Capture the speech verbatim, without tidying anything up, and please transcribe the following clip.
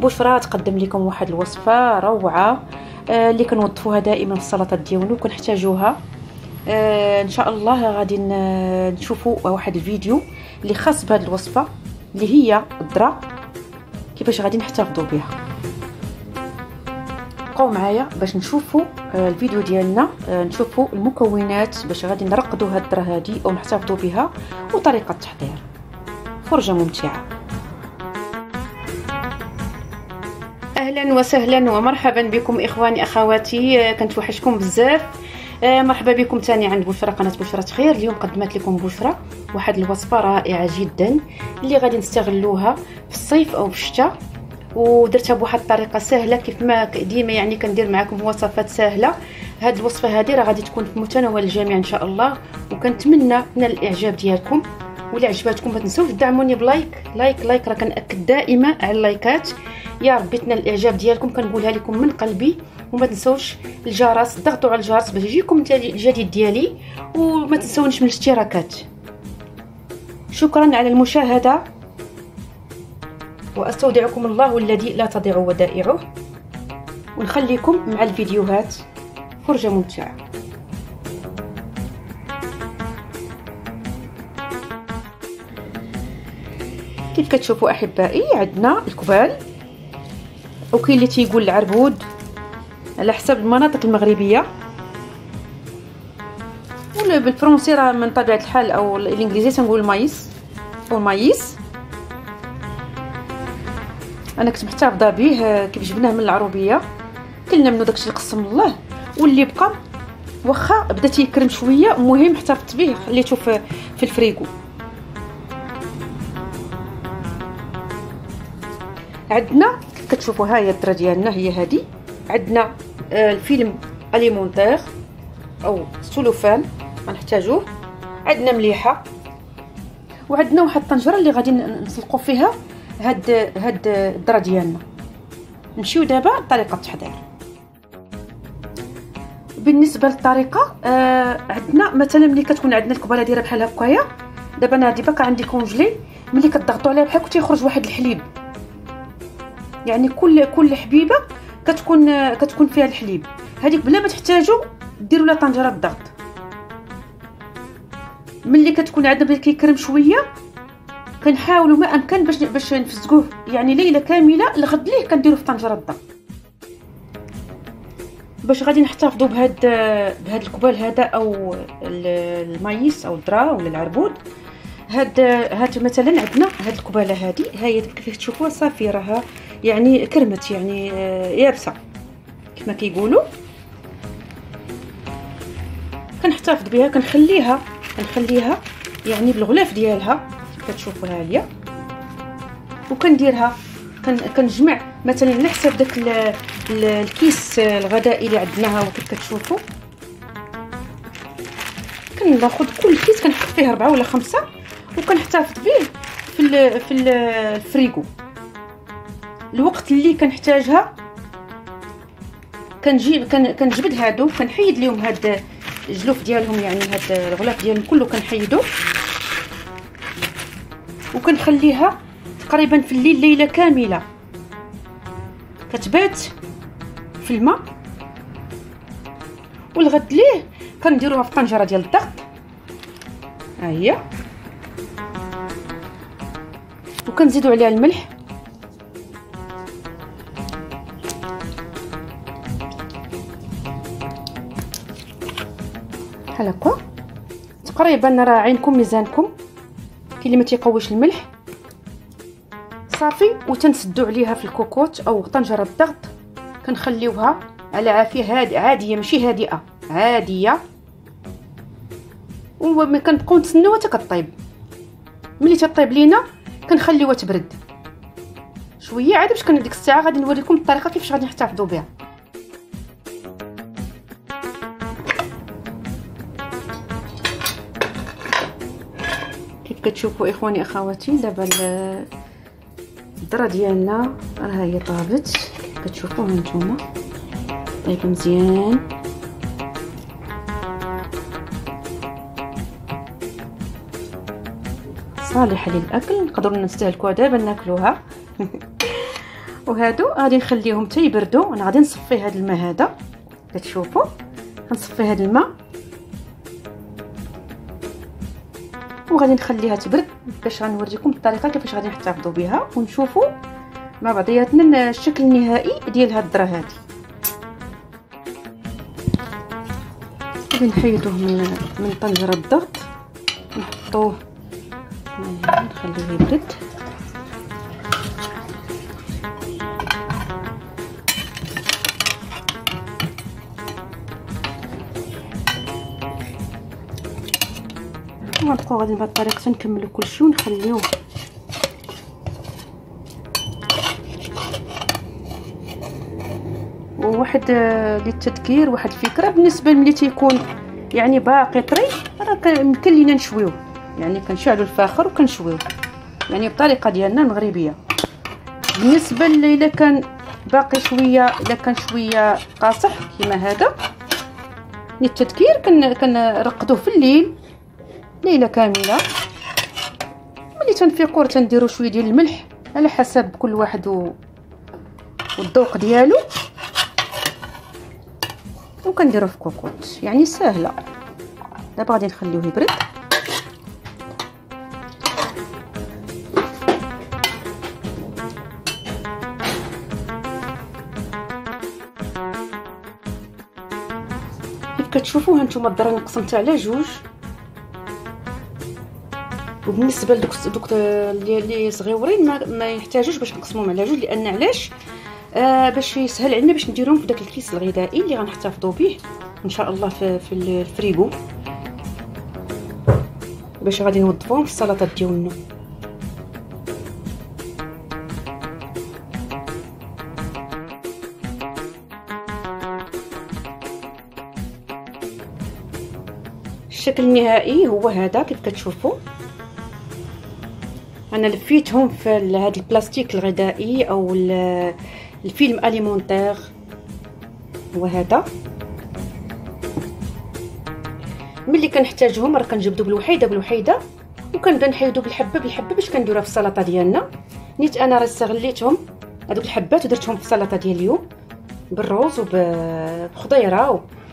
بشرى تقدم لكم واحد الوصفه روعه آه اللي كنوظفوها دائما في السلطات ديالنا وكنحتاجوها. آه ان شاء الله غادي نشوفوا واحد الفيديو اللي خاص بهذه الوصفه اللي هي الذره، كيفاش غادي نحتفظوا بها. بقاو معايا باش نشوفوا آه الفيديو ديالنا، آه نشوفوا المكونات باش غادي نرقدوا هاد الذره هذه او نحتفظوا بها وطريقه التحضير. فرجه ممتعه. اهلا وسهلا ومرحبا بكم اخواني اخواتي، كنت وحشكم بزاف. آه مرحبا بكم ثاني عند بشرى، قناه بشرى خير. اليوم قدمت لكم بشرى واحد الوصفه رائعه جدا اللي غادي نستغلوها في الصيف او في الشتاء، ودرتها بواحد الطريقه سهله كيف ما ديما يعني كندير معكم وصفات سهله. هاد الوصفه هذه راه غادي تكون في متناول الجميع ان شاء الله، وكنتمنى من الاعجاب ديالكم. ولا عجباتكم ما تنسوش تدعموني بلايك لايك لايك، راه كنأكد دائما على اللايكات. يا ربي تنال الاعجاب ديالكم، كنقولها لكم من قلبي. وما تنسوش الجرس، ضغطوا على الجرس باش يجيكم الجديد ديالي، وما تنسونيش من الاشتراكات. شكرا على المشاهده، واستودعكم الله الذي لا تضيع ودائعه، ونخليكم مع الفيديوهات. فرجه ممتعه. كيف كتشوفوا احبائي عندنا الكبال، وكاين اللي تيقول العربود على حسب المناطق المغربيه، ولا بالفرنسي راه من طبيعه الحال، او الانجليزي تنقول المايس او المايس. انا كنت محتفظه به كيف جبناه من العروبيه، كلنا منو داكشي اللي قسم الله، واللي بقى واخا بدا تيكرم شويه، المهم احتفظت به خليته في, في الفريغو. عندنا كتشوفوا ها هي الذره ديالنا، هي هذه. عندنا آه الفيلم اليمونتير او السلوفان غنحتاجوه. عندنا مليحه، وعندنا واحد الطنجره اللي غادي نسلقوا فيها هاد هاد الذره ديالنا. نمشيو دابا لطريقه التحضير. بالنسبه للطريقه، آه عندنا مثلا ملي كتكون عندنا الكباله دايره بحال هكايا، دابا انا هادي باقا عندي كونجلي، ملي كتضغطوا عليها بحال كتيخرج واحد الحليب، يعني كل كل حبيبه كتكون كتكون فيها الحليب. هذيك بلا ما تحتاجوا ديروا لها طنجره الضغط. ملي كتكون عندنا بدا كيكرم شويه، كنحاولوا ما امكن باش باش نفزقوه، يعني ليله كامله الغد ليه كنديروا في طنجره الضغط، باش غادي نحتفظوا بهاد بهاد الكبال هذا او المايس او الذره ولا العربود. هاد هاد مثلا عندنا هاد الكباله هذه، ها هي كيف تشوفوها صافي راها يعني كرمت، يعني يابسه كما كيقولوا. كنحتفظ بها، كنخليها كنخليها يعني بالغلاف ديالها كيف كتشوفوا ها هي، وكنديرها كنجمع مثلا على حسب داك الكيس الغذائي اللي عندناها. وكيف كتشوفوا كناخذ كل كيس كنحط فيه أربعة ولا خمسة، وكنحتفظ به في ال في ال الفريغو. الوقت اللي كنحتاجها كنجيب كنجبد هادو، كنحيد ليهم هاد الجلوف ديالهم، يعني هاد الغلاف ديالهم كله كنحيدو، وكنخليها تقريبا في الليل ليله كامله كتبات في الماء. والغد ليه كنديروها في طنجره ديال الضغط، ها هي، وكنزيدوا عليها الملح بحال هكا تقريبا. راه عينكم ميزانكم، كاين اللي ما تيقويش الملح صافي. وتنسدوا عليها في الكوكوت او طنجره الضغط، كنخليوها على عافيه هادئه عاديه، ماشي هادئه عاديه، وما كنبقاو نتسناوها حتى كطيب. ملي تطيب لينا كنخليوها تبرد شويه عاد، باش كان ديك الساعه غادي نوريكم الطريقه كيفاش غادي نحتفظوا بها. كيف كتشوفوا اخواني اخواتي، دابا الذره ديالنا راه هي طابت، كتشوفوها نتوما طيب مزيان. صالحه للاكل، نقدروا نستهلكوها دابا ناكلوها. وهادو غادي نخليهم حتى يبردوا. انا غادي نصفي هذا الماء هذا كتشوفوا، غنصفي هذا الماء وغادي نخليها تبرد باش غنوريكم الطريقه كيفاش غادي نحتفظوا بها ونشوفوا مع بعضياتنا الشكل النهائي ديال هاد الذره هذه. غادي نحيدوه من من طنجره الضغط، نحطوه نخليه يبرد. ونبقاو غادي بهاد الطريقه نكملوا كلشي ونخليوه وواحد للتذكير واحد الفكره بالنسبه ملي تيكون يعني باقي طري راه يمكن لينا نشويوه، يعني كنشعلوا الفاخر وكنشويوه يعني بطريقه ديالنا المغربيه. بالنسبه الا كان باقي شويه الا كان شويه قاصح كيما هذا للتذكير كنرقدوه في الليل ليله كامله. ملي تنفيقوا تنديروا شويه ديال الملح على حسب كل واحد والذوق ديالو وكنديروه في كوكوط، يعني سهله. دابا غادي نخليوه يبرد. كيف كتشوفوا هانتوما الذره نقسمتها على جوج، وبالنسبه لدوك دوك اللي صغيورين ما, ما يحتاجوش باش نقسموهم على جوج، لان علاش آه باش يسهل علينا باش نديروهم في داك الكيس الغذائي اللي غنحتفظوا به ان شاء الله في, في الفريغو باش غادي نوظفوهم في السلطات ديالنا. الشكل النهائي هو هذا كيف كتشوفوا. انا لفيتهم في هذا البلاستيك الغذائي او الفيلم اليمونتير هو هذا. ملي كنحتاجهم راه كنجبدو بالوحيده بالوحيده وكنبدا نحيدو بالحبه بالحبه باش كنديروها في السلطه ديالنا. نيت انا راه استغليتهم هذوك الحبات ودرتهم في السلطه ديال اليوم بالروز وبخضيره